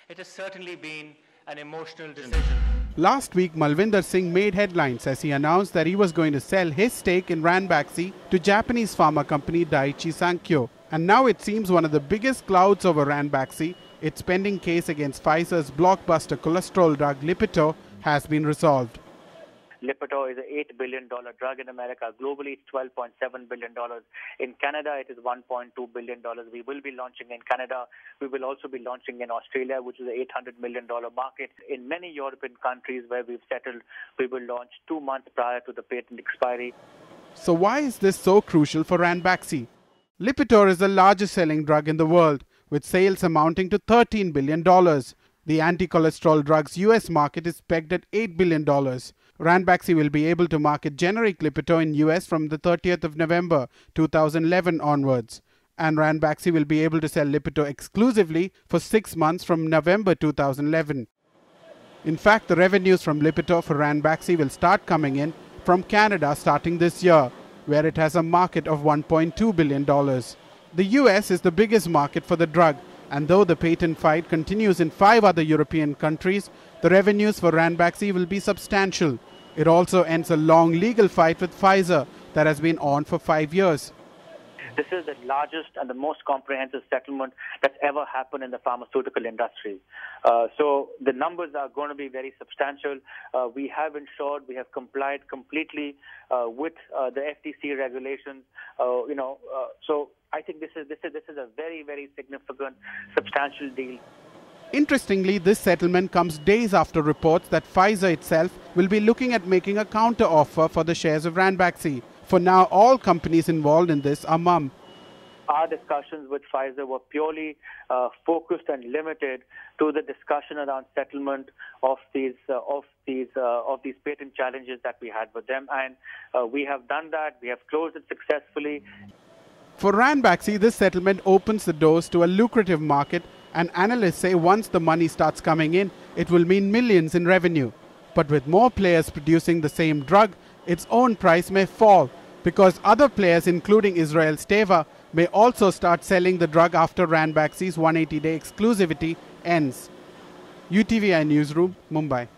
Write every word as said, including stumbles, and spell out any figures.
It has certainly been an emotional decision. Last week, Malvinder Singh made headlines as he announced that he was going to sell his stake in Ranbaxy to Japanese pharma company Daiichi Sankyo. And now it seems one of the biggest clouds over Ranbaxy, its pending case against Pfizer's blockbuster cholesterol drug Lipitor, has been resolved. Lipitor is an eight billion dollars drug in America. Globally, it's twelve point seven billion dollars. In Canada, it is one point two billion dollars. We will be launching in Canada. We will also be launching in Australia, which is an eight hundred million dollars market. In many European countries where we've settled, we will launch two months prior to the patent expiry. So why is this so crucial for Ranbaxy? Lipitor is the largest selling drug in the world, with sales amounting to thirteen billion dollars. The anti-cholesterol drug's U S market is pegged at eight billion dollars. Ranbaxy will be able to market generic Lipitor in U S from the thirtieth of November two thousand eleven onwards. And Ranbaxy will be able to sell Lipitor exclusively for six months from November two thousand eleven. In fact, the revenues from Lipitor for Ranbaxy will start coming in from Canada starting this year, where it has a market of one point two billion dollars. The U S is the biggest market for the drug, and though the patent fight continues in five other European countries, the revenues for Ranbaxy will be substantial. It also ends a long legal fight with Pfizer that has been on for five years. This is the largest and the most comprehensive settlement that's ever happened in the pharmaceutical industry. Uh, so the numbers are going to be very substantial. Uh, we have ensured, we have complied completely uh, with uh, the F T C regulations. Uh, you know, uh, so I think this is this is this is a very very significant, substantial deal. Interestingly, this settlement comes days after reports that Pfizer itself will be looking at making a counter-offer for the shares of Ranbaxy. For now, all companies involved in this are mum. Our discussions with Pfizer were purely uh, focused and limited to the discussion around settlement of these uh, of these uh, of these patent challenges that we had with them, and uh, we have done that. We have closed it successfully. For Ranbaxy, this settlement opens the doors to a lucrative market, and analysts say once the money starts coming in, it will mean millions in revenue. But with more players producing the same drug, its own price may fall, because other players, including Israel's Teva, may also start selling the drug after Ranbaxy's one hundred eighty day exclusivity ends. U T V I Newsroom, Mumbai.